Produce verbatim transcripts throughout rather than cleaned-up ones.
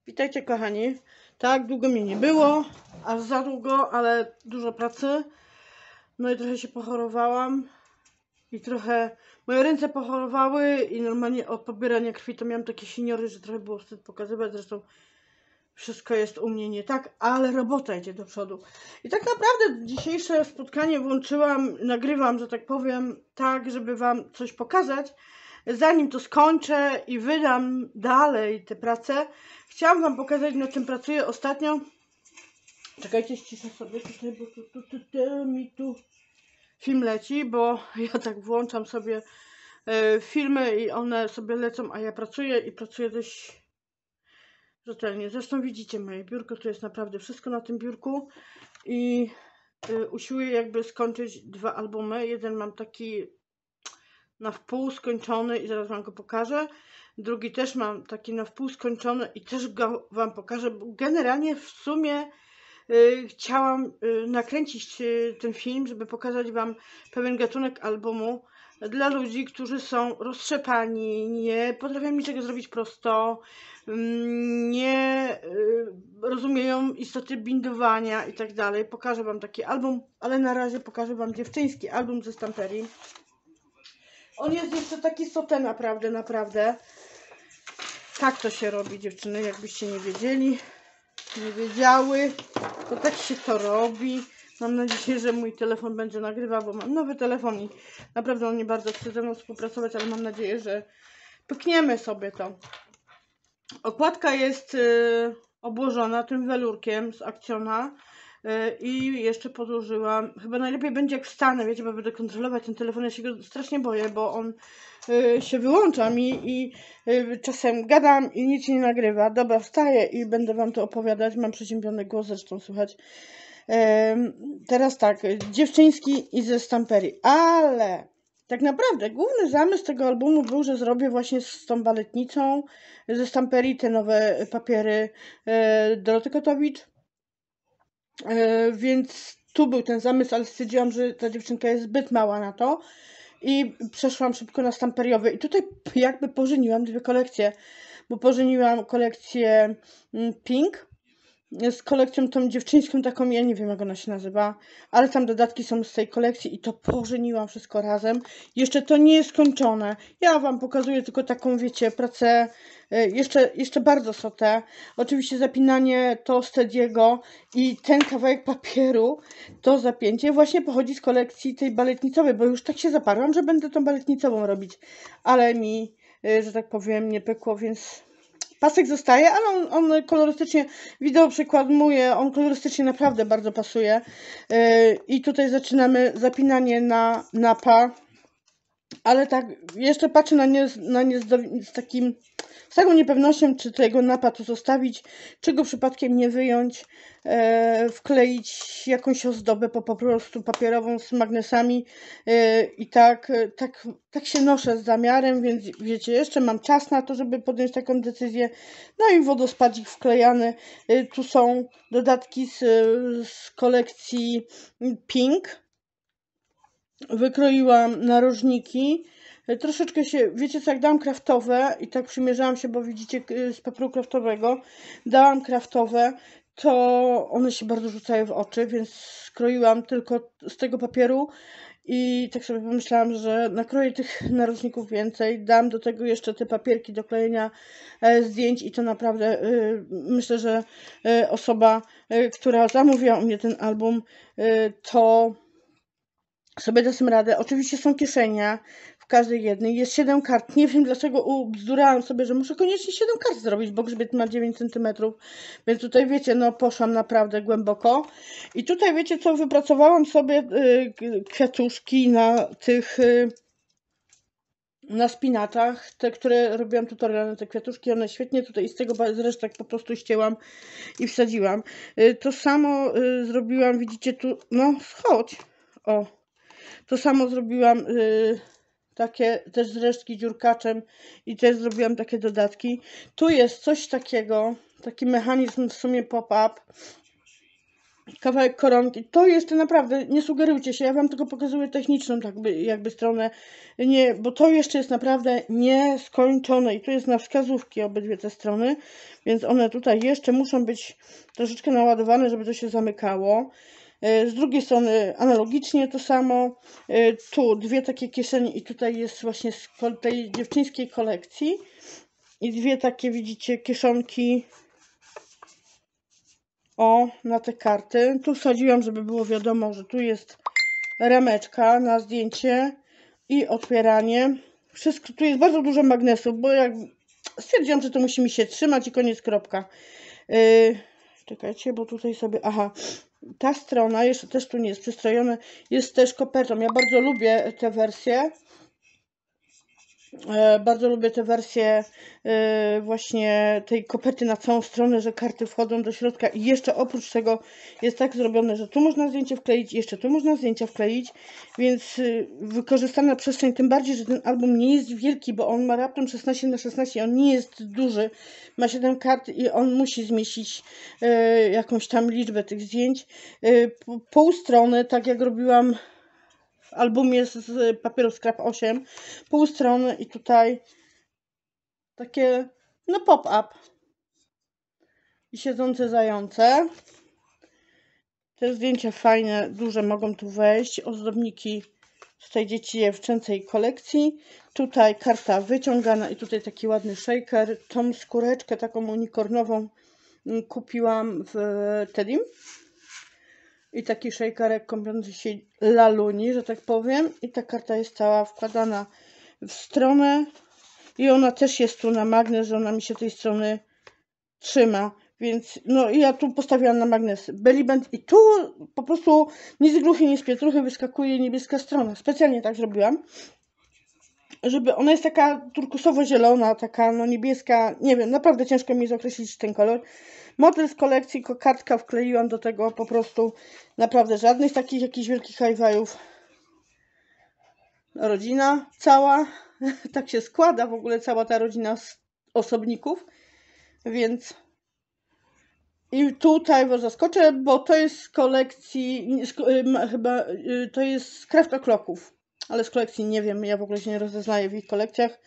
Witajcie kochani. Tak, długo mnie nie było, aż za długo, ale dużo pracy. No i trochę się pochorowałam i trochę moje ręce pochorowały i normalnie od pobierania krwi to miałam takie siniory, że trochę było wstyd pokazywać. Zresztą wszystko jest u mnie nie tak, ale robota idzie do przodu. I tak naprawdę dzisiejsze spotkanie włączyłam, nagrywam, że tak powiem, tak, żeby wam coś pokazać. Zanim to skończę i wydam dalej tę pracę, chciałam wam pokazać, nad czym pracuję ostatnio. Czekajcie, ściszę sobie tutaj, bo tu, tu, tu, tu, mi tu film leci, bo ja tak włączam sobie e, filmy i one sobie lecą, a ja pracuję i pracuję dość rzetelnie. Zresztą widzicie moje biurko, tu jest naprawdę wszystko na tym biurku i y, usiłuję jakby skończyć dwa albumy. Jeden mam taki na wpół skończony i zaraz wam go pokażę. Drugi też mam taki na wpół skończony i też go wam pokażę, bo generalnie w sumie y, chciałam y, nakręcić y, ten film, żeby pokazać wam pewien gatunek albumu dla ludzi, którzy są roztrzepani, nie potrafią niczego zrobić prosto, nie y, rozumieją istoty bindowania i tak dalej. Pokażę wam taki album, ale na razie pokażę wam dziewczyński album ze Stamperii. On jest jeszcze taki sote, naprawdę, naprawdę. Tak to się robi, dziewczyny, jakbyście nie wiedzieli, nie wiedziały, to tak się to robi. Mam nadzieję, że mój telefon będzie nagrywał, bo mam nowy telefon i naprawdę on nie bardzo chce ze mną współpracować, ale mam nadzieję, że pykniemy sobie to. Okładka jest y, obłożona tym welurkiem z Akcjona. I jeszcze podłożyłam, chyba najlepiej będzie jak wstanę, wiecie, bo będę kontrolować ten telefon, ja się go strasznie boję, bo on y, się wyłącza mi i y, czasem gadam i nic nie nagrywa. Dobra, wstaję i będę wam to opowiadać, mam przeziębiony głos, zresztą słychać. Y, teraz tak, dziewczyński i ze Stamperii, ale tak naprawdę główny zamysł tego albumu był, że zrobię właśnie z tą baletnicą ze Stamperii te nowe papiery y, Doroty Kotowicz. Yy, więc tu był ten zamysł, ale stwierdziłam, że ta dziewczynka jest zbyt mała na to i przeszłam szybko na stamperiowy i tutaj jakby pożeniłam dwie kolekcje, bo pożeniłam kolekcję Pink z kolekcją tą dziewczyńską taką, ja nie wiem jak ona się nazywa, ale tam dodatki są z tej kolekcji i to pożeniłam wszystko razem. Jeszcze to nie jest skończone. Ja wam pokazuję tylko taką, wiecie, pracę jeszcze, jeszcze bardzo sotę. Oczywiście zapinanie to Stediego i ten kawałek papieru, to zapięcie właśnie pochodzi z kolekcji tej baletnicowej, bo już tak się zaparłam, że będę tą baletnicową robić, ale mi, że tak powiem, nie pykło, więc pasek zostaje, ale on, on kolorystycznie, wideo przykładuje, on kolorystycznie naprawdę bardzo pasuje. Yy, I tutaj zaczynamy zapinanie na napa, ale tak jeszcze patrzę na nie, na nie z, z takim, z taką niepewnością, czy tego napa tu zostawić, czy go przypadkiem nie wyjąć, e, wkleić jakąś ozdobę po, po prostu papierową z magnesami e, i tak, tak, tak się noszę z zamiarem, więc wiecie, jeszcze mam czas na to, żeby podjąć taką decyzję. No i wodospadzik wklejany. E, tu są dodatki z, z kolekcji Pink. Wykroiłam narożniki. Troszeczkę się, wiecie co, jak dałam kraftowe i tak przymierzałam się, bo widzicie z papieru kraftowego, dałam kraftowe, to one się bardzo rzucają w oczy, więc skroiłam tylko z tego papieru i tak sobie pomyślałam, że nakroję tych narożników więcej, dam do tego jeszcze te papierki do klejenia zdjęć i to naprawdę yy, myślę, że yy, osoba, yy, która zamówiła u mnie ten album, yy, to sobie da sobie radę. Oczywiście są kieszenie w każdej jednej. Jest siedem kart. Nie wiem dlaczego ubzdurałam sobie, że muszę koniecznie siedem kart zrobić, bo grzbiet ma dziewięć centymetrów. Więc tutaj wiecie, no poszłam naprawdę głęboko. I tutaj wiecie co, wypracowałam sobie y, kwiatuszki na tych y, na spinaczach, te, które robiłam tutorial na te kwiatuszki, one świetnie tutaj z tego zresztą po prostu ścięłam i wsadziłam. Y, to samo y, zrobiłam, widzicie tu, no chodź, o. To samo zrobiłam y, takie też z resztki dziurkaczem i też zrobiłam takie dodatki. Tu jest coś takiego, taki mechanizm w sumie pop-up. kawałek koronki. To jeszcze naprawdę, nie sugerujcie się, ja wam tylko pokazuję techniczną jakby, jakby stronę, nie, bo to jeszcze jest naprawdę nieskończone i tu jest na wskazówki obydwie te strony, więc one tutaj jeszcze muszą być troszeczkę naładowane, żeby to się zamykało. Z drugiej strony analogicznie to samo, tu dwie takie kieszenie i tutaj jest właśnie z tej dziewczyńskiej kolekcji i dwie takie, widzicie, kieszonki, o, na te karty. Tu wsadziłam, żeby było wiadomo, że tu jest rameczka na zdjęcie i otwieranie. Wszystko, tu jest bardzo dużo magnesów, bo jak stwierdziłam, że to musi mi się trzymać i koniec, kropka. Yy, czekajcie, bo tutaj sobie, aha, ta strona, jeszcze też tu nie jest przystrojone, jest też kopertą. Ja bardzo lubię tę wersję. E, bardzo lubię tę wersję e, właśnie tej koperty na całą stronę, że karty wchodzą do środka i jeszcze oprócz tego jest tak zrobione, że tu można zdjęcie wkleić, jeszcze tu można zdjęcia wkleić, więc e, wykorzystana przestrzeń, tym bardziej, że ten album nie jest wielki, bo on ma raptem szesnaście na szesnaście, on nie jest duży, ma siedem kart i on musi zmieścić e, jakąś tam liczbę tych zdjęć. E, pół strony, tak jak robiłam w albumie z papieru Scrap osiem, pół strony i tutaj takie, no pop-up i siedzące zające. Te zdjęcia fajne, duże mogą tu wejść, ozdobniki z tej dziecięcej kolekcji. Tutaj karta wyciągana i tutaj taki ładny shaker. Tą skóreczkę taką unikornową kupiłam w Tedim. I taki shakerek kąpiący się laluni, że tak powiem. I ta karta jest cała wkładana w stronę. I ona też jest tu na magnes, że ona mi się tej strony trzyma. Więc no i ja tu postawiłam na magnes Bellyband i tu po prostu nic z gruchy, nic z pietruchy wyskakuje niebieska strona. Specjalnie tak zrobiłam. Żeby ona jest taka turkusowo-zielona, taka no niebieska, nie wiem, naprawdę ciężko mi jest określić ten kolor. Model z kolekcji, kokardka wkleiłam do tego po prostu, naprawdę żadnych takich jakichś wielkich hi-fi'ów. Rodzina cała, tak się składa w ogóle cała ta rodzina z osobników, więc i tutaj was zaskoczę, bo to jest z kolekcji, chyba to jest z Craft O'Clocków, ale z kolekcji nie wiem, ja w ogóle się nie rozeznaję w ich kolekcjach.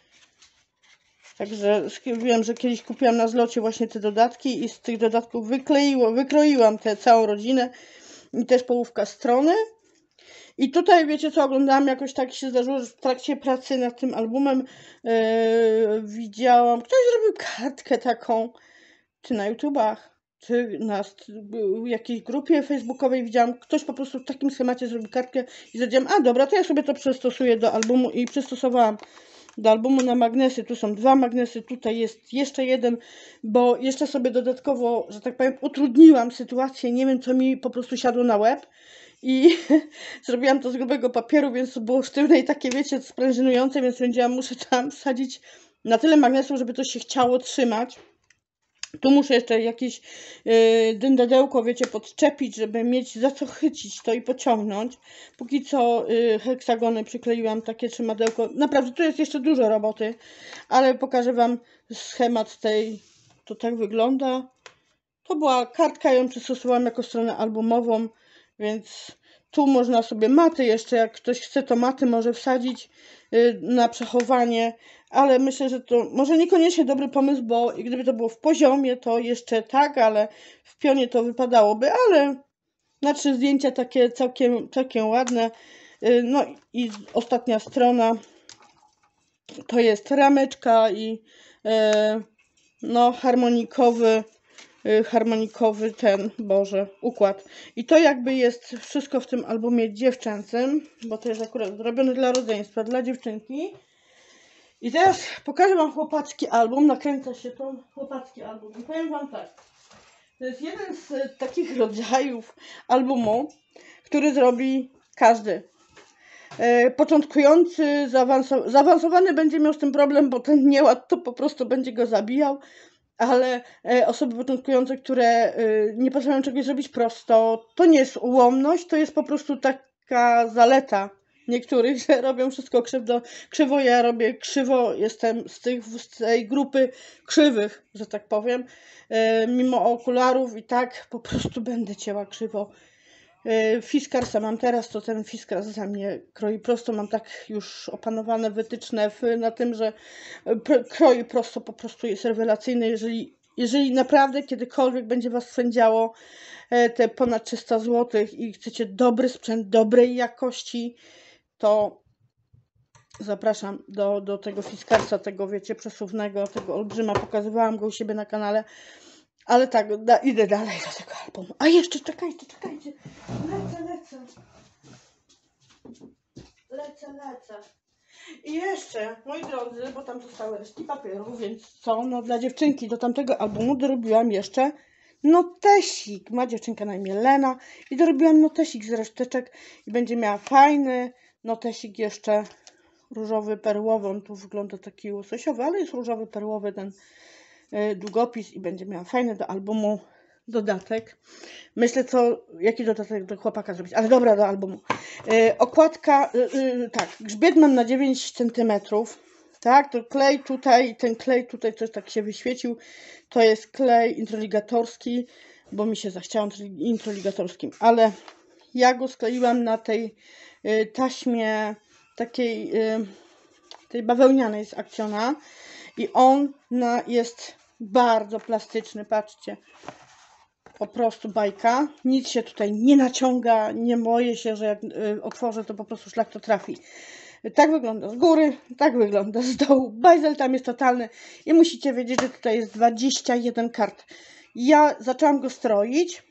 Także wiem, że kiedyś kupiłam na zlocie właśnie te dodatki i z tych dodatków wykleiło, wykroiłam tę całą rodzinę i też połówka strony. I tutaj wiecie co, oglądałam jakoś tak się zdarzyło, że w trakcie pracy nad tym albumem yy, widziałam, ktoś zrobił kartkę taką, czy na YouTubach, czy na jakiejś grupie facebookowej widziałam, ktoś po prostu w takim schemacie zrobił kartkę i stwierdziłam, a dobra, to ja sobie to przystosuję do albumu i przystosowałam do albumu na magnesy. Tu są dwa magnesy, tutaj jest jeszcze jeden, bo jeszcze sobie dodatkowo, że tak powiem, utrudniłam sytuację, nie wiem co mi po prostu siadło na łeb i zrobiłam to z grubego papieru, więc to było sztywne i takie, wiecie, sprężynujące, więc powiedziałam, muszę tam wsadzić na tyle magnesów, żeby to się chciało trzymać. Tu muszę jeszcze jakieś yy, dyndadełko, wiecie, podczepić, żeby mieć za co chycić to i pociągnąć. Póki co yy, heksagony przykleiłam, takie trzymadełko. Naprawdę, tu jest jeszcze dużo roboty, ale pokażę wam schemat tej, to tak wygląda. To była kartka, ją przystosowałam jako stronę albumową, więc tu można sobie maty jeszcze, jak ktoś chce, to maty może wsadzić yy, na przechowanie. Ale myślę, że to może niekoniecznie dobry pomysł, bo gdyby to było w poziomie, to jeszcze tak, ale w pionie to wypadałoby, ale na trzy zdjęcia takie całkiem, całkiem ładne. No i ostatnia strona to jest rameczka i e, no harmonikowy, harmonikowy ten, Boże, układ. I to jakby jest wszystko w tym albumie dziewczęcym, bo to jest akurat zrobione dla rodzeństwa, dla dziewczynki. I teraz pokażę wam chłopacki album, nakręca się to chłopacki album. I powiem wam tak, to jest jeden z takich rodzajów albumu, który zrobi każdy. E, początkujący, zaawansow zaawansowany będzie miał z tym problem, bo ten nieład to po prostu będzie go zabijał, ale e, osoby początkujące, które e, nie potrafią czegoś zrobić prosto, to nie jest ułomność, to jest po prostu taka zaleta niektórych, że robią wszystko krzywdo, krzywo, ja robię krzywo, jestem z, tych, z tej grupy krzywych, że tak powiem, e, mimo okularów i tak po prostu będę cięła krzywo. e, Fiskarsa mam teraz, to ten fiskars za mnie kroi prosto, mam tak już opanowane wytyczne w, na tym, że pr kroi prosto, po prostu jest rewelacyjny, jeżeli, jeżeli naprawdę kiedykolwiek będzie was swędziało te ponad trzysta złotych i chcecie dobry sprzęt, dobrej jakości, to zapraszam do, do tego Fiskarsa, tego wiecie, przesuwnego, tego olbrzyma, pokazywałam go u siebie na kanale, ale tak, da, idę dalej do tego albumu. A jeszcze, czekajcie, czekajcie, lecę, lecę, lecę, lecę. I jeszcze, moi drodzy, bo tam zostały resztki papieru, więc co, no dla dziewczynki do tamtego albumu dorobiłam jeszcze notesik. Ma dziewczynka na imię Lena i dorobiłam notesik z reszteczek i będzie miała fajny notesik jeszcze różowy, perłowy. On tu wygląda taki łososiowy, ale jest różowy, perłowy ten y, długopis i będzie miała fajny do albumu dodatek. Myślę, co, jaki dodatek do chłopaka zrobić, ale dobra, do albumu. Y, okładka, y, y, tak, grzbiet mam na dziewięć centymetrów. Tak, to klej tutaj, ten klej tutaj coś tak się wyświecił, to jest klej introligatorski, bo mi się zachciało introligatorskim, ale ja go skleiłam na tej y, taśmie takiej y, tej bawełnianej z Actiona i on na, jest bardzo plastyczny, patrzcie, po prostu bajka, nic się tutaj nie naciąga, nie boję się, że jak y, otworzę, to po prostu szlak to trafi. Tak wygląda z góry, tak wygląda z dołu. Bajzel tam jest totalny i musicie wiedzieć, że tutaj jest dwadzieścia jeden kart. Ja zaczęłam go stroić.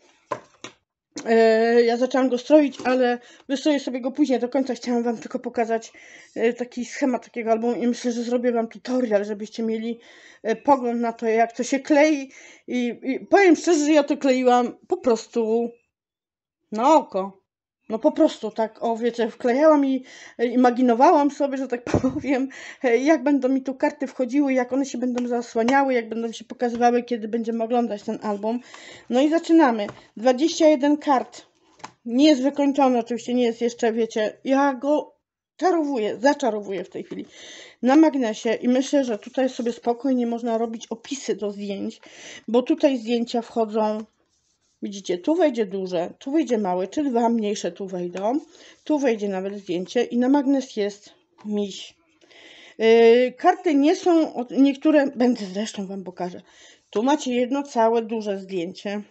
Yy, ja zaczęłam go stroić, ale wystroję sobie go później do końca. Chciałam wam tylko pokazać yy, taki schemat takiego albumu i myślę, że zrobię wam tutorial, żebyście mieli yy, pogląd na to, jak to się klei. I, i powiem szczerze, że ja to kleiłam po prostu na oko. No po prostu tak, o wiecie, wklejałam i imaginowałam sobie, że tak powiem, jak będą mi tu karty wchodziły, jak one się będą zasłaniały, jak będą się pokazywały, kiedy będziemy oglądać ten album. No i zaczynamy. dwadzieścia jeden kart. Nie jest wykończony, oczywiście nie jest jeszcze, wiecie, ja go czarowuję, zaczarowuję w tej chwili na magnesie i myślę, że tutaj sobie spokojnie można robić opisy do zdjęć, bo tutaj zdjęcia wchodzą. Widzicie, tu wejdzie duże, tu wejdzie małe, czy dwa mniejsze tu wejdą. Tu wejdzie nawet zdjęcie i na magnes jest miś. Yy, karty nie są, niektóre, będę zresztą wam pokażę. Tu macie jedno całe duże zdjęcie.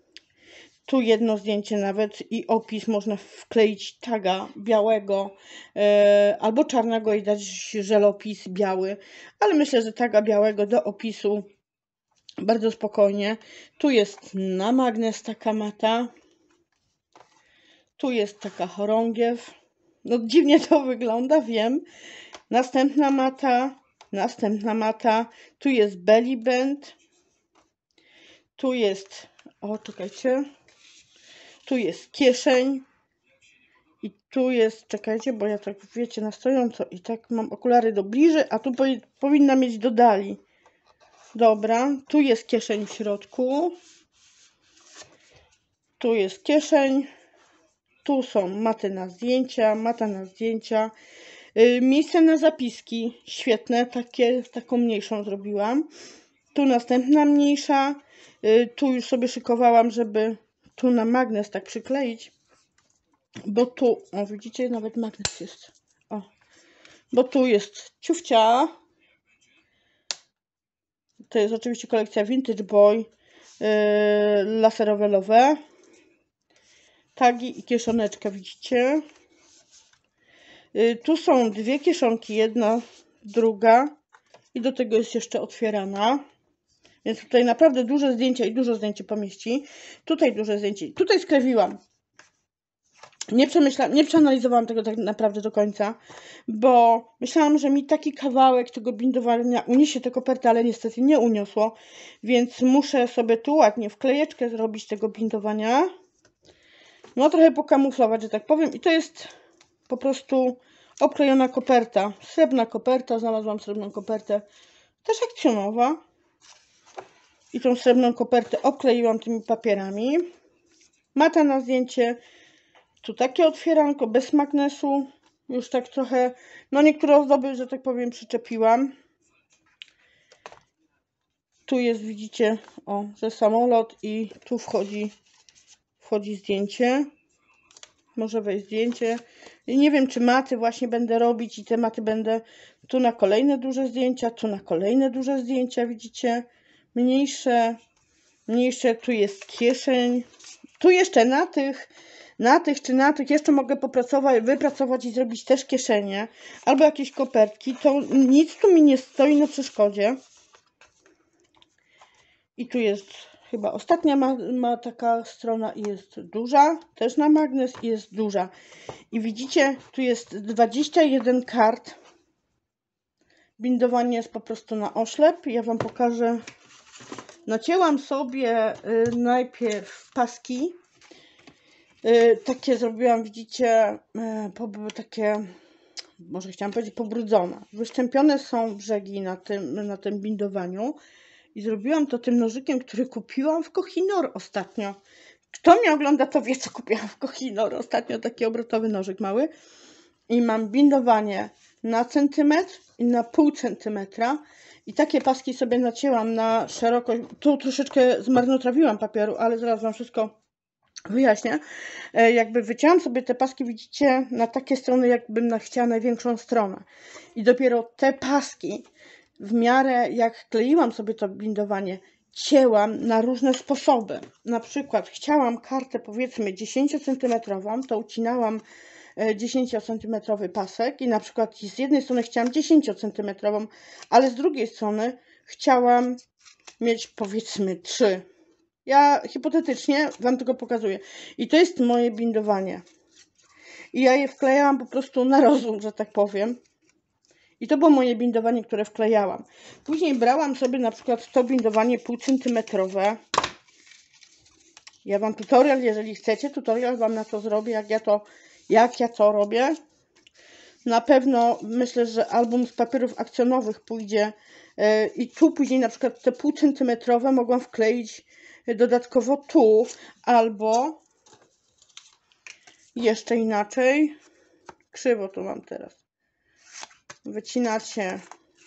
Tu jedno zdjęcie nawet i opis można wkleić taga białego yy, albo czarnego i dać żelopis biały. Ale myślę, że taga białego do opisu bardzo spokojnie. Tu jest na magnes taka mata. Tu jest taka chorągiew. No dziwnie to wygląda, wiem. Następna mata. Następna mata. Tu jest belly band. Tu jest... O, czekajcie. Tu jest kieszeń. I tu jest... Czekajcie, bo ja tak, wiecie, na stojąco. I tak mam okulary do bliżej, a tu powi powinna mieć do dali. Dobra, tu jest kieszeń w środku. Tu jest kieszeń. Tu są maty na zdjęcia, mata na zdjęcia. Yy, miejsce na zapiski. Świetne, takie, taką mniejszą zrobiłam. Tu następna mniejsza. Yy, tu już sobie szykowałam, żeby tu na magnes tak przykleić. Bo tu, o widzicie, nawet magnes jest. O, bo tu jest ciufcia. To jest oczywiście kolekcja Vintage Boy, yy, laserowe lowe. Tagi i kieszoneczka, widzicie? Yy, tu są dwie kieszonki, jedna, druga i do tego jest jeszcze otwierana. Więc tutaj naprawdę duże zdjęcia i dużo zdjęć pomieści. Tutaj duże zdjęcie. Tutaj sklewiłam. Nie przemyślałam, nie przeanalizowałam tego tak naprawdę do końca, bo myślałam, że mi taki kawałek tego bindowania uniesie tę kopertę, ale niestety nie uniosło, więc muszę sobie tu ładnie wklejeczkę zrobić tego bindowania. No trochę pokamuflować, że tak powiem, i to jest po prostu oklejona koperta, srebrna koperta, znalazłam srebrną kopertę, też akcjonowa i tą srebrną kopertę obkleiłam tymi papierami. Mata na zdjęcie. Tu takie otwieranko bez magnesu. Już tak trochę, no niektóre ozdoby, że tak powiem, przyczepiłam. Tu jest, widzicie, o, że samolot i tu wchodzi, wchodzi zdjęcie. Może wejść zdjęcie. I nie wiem, czy maty właśnie będę robić i te maty będę tu na kolejne duże zdjęcia, tu na kolejne duże zdjęcia, widzicie? Mniejsze, mniejsze, tu jest kieszeń. Tu jeszcze na tych, na tych czy na tych jeszcze mogę popracować, wypracować i zrobić też kieszenie. Albo jakieś kopertki. To nic tu mi nie stoi na przeszkodzie. I tu jest chyba ostatnia ma, ma taka strona i jest duża, też na magnes i jest duża. I widzicie, tu jest dwadzieścia jeden kart. Bindowanie jest po prostu na oślep. Ja Wam pokażę. Nacięłam sobie y, najpierw paski. Y, takie zrobiłam, widzicie, y, takie, może chciałam powiedzieć pobrudzone. Wyszczępione są brzegi na tym, na tym bindowaniu. I zrobiłam to tym nożykiem, który kupiłam w Kohinoor ostatnio. Kto mnie ogląda, to wie, co kupiłam w Kohinoor ostatnio. Taki obrotowy nożyk mały. I mam bindowanie na centymetr i na pół centymetra. I takie paski sobie nacięłam na szerokość. Tu troszeczkę zmarnotrawiłam papieru, ale zaraz Wam wszystko wyjaśnię. E, jakby wycięłam sobie te paski, widzicie, na takie strony, jakbym chciała największą stronę. I dopiero te paski, w miarę jak kleiłam sobie to bindowanie, cięłam na różne sposoby. Na przykład chciałam kartę, powiedzmy dziesięciocentymetrową, to ucinałam dziesięciocentymetrowy pasek i na przykład z jednej strony chciałam dziesięciocentymetrową, ale z drugiej strony chciałam mieć, powiedzmy, trzy. Ja hipotetycznie Wam tylko pokazuję. I to jest moje bindowanie. I ja je wklejałam po prostu na rozum, że tak powiem. I to było moje bindowanie, które wklejałam. Później brałam sobie na przykład to bindowanie półcentymetrowe. Ja Wam tutorial, jeżeli chcecie, tutorial Wam na to zrobię, jak ja to, jak ja to robię. Na pewno myślę, że album z papierów akcjonowych pójdzie. Yy, I tu później na przykład te półcentymetrowe mogłam wkleić dodatkowo tu, albo jeszcze inaczej. Krzywo to mam teraz. Wycinacie,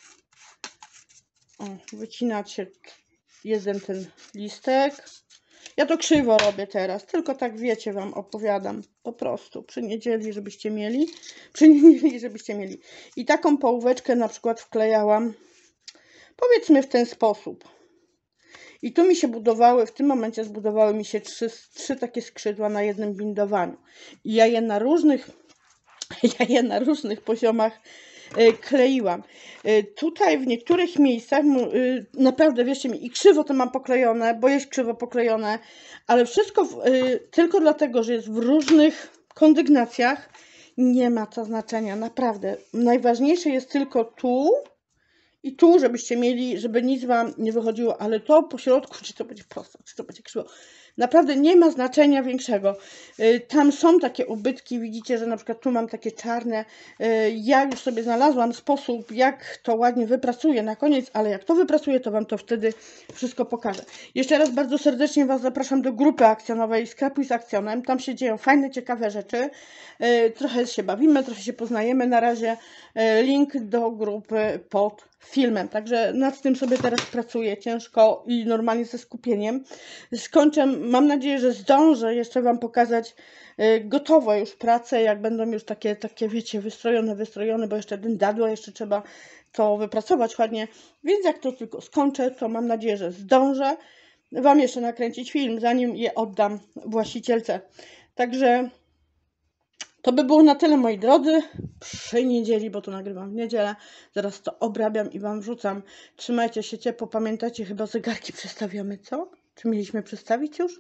o, wycinacie jeden ten listek. Ja to krzywo robię teraz, tylko tak wiecie, Wam opowiadam. Po prostu przy niedzieli, żebyście mieli. Przy niedzieli, żebyście mieli. I taką połóweczkę na przykład wklejałam, powiedzmy w ten sposób. I tu mi się budowały, w tym momencie zbudowały mi się trzy, trzy takie skrzydła na jednym bindowaniu. I ja je na różnych, ja je na różnych poziomach kleiłam. Tutaj w niektórych miejscach naprawdę, wierzcie mi, i krzywo to mam poklejone, bo jest krzywo poklejone, ale wszystko w, tylko dlatego, że jest w różnych kondygnacjach, nie ma to znaczenia, naprawdę. Najważniejsze jest tylko tu i tu, żebyście mieli, żeby nic Wam nie wychodziło, ale to po środku, czy to będzie prosto, czy to będzie krzywo, naprawdę nie ma znaczenia większego. Tam są takie ubytki, widzicie, że na przykład tu mam takie czarne. Ja już sobie znalazłam sposób, jak to ładnie wypracuję na koniec, ale jak to wypracuję, to Wam to wtedy wszystko pokażę. Jeszcze raz bardzo serdecznie Was zapraszam do grupy akcjonowej Skrapuj z Akcjonem. Tam się dzieją fajne, ciekawe rzeczy. Trochę się bawimy, trochę się poznajemy. Na razie link do grupy pod filmem. Także nad tym sobie teraz pracuję ciężko i normalnie ze skupieniem. Skończę, mam nadzieję, że zdążę jeszcze Wam pokazać gotowe już prace, jak będą już takie, takie wiecie, wystrojone, wystrojone, bo jeszcze dędadło, jeszcze trzeba to wypracować ładnie. Więc jak to tylko skończę, to mam nadzieję, że zdążę Wam jeszcze nakręcić film, zanim je oddam właścicielce. Także to by było na tyle, moi drodzy. Przy niedzieli, bo to nagrywam w niedzielę. Zaraz to obrabiam i Wam wrzucam. Trzymajcie się ciepło. Pamiętajcie, chyba zegarki przestawiamy, co? Czy mieliśmy przestawić już?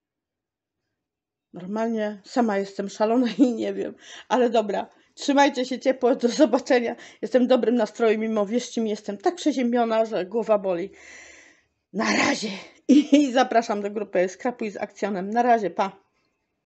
Normalnie sama jestem szalona i nie wiem. Ale dobra. Trzymajcie się ciepło. Do zobaczenia. Jestem w dobrym nastroju, mimo, wierzcie mi, jestem tak przeziębiona, że głowa boli. Na razie. I zapraszam do grupy Skrapuj z Akcjonem. Na razie, pa.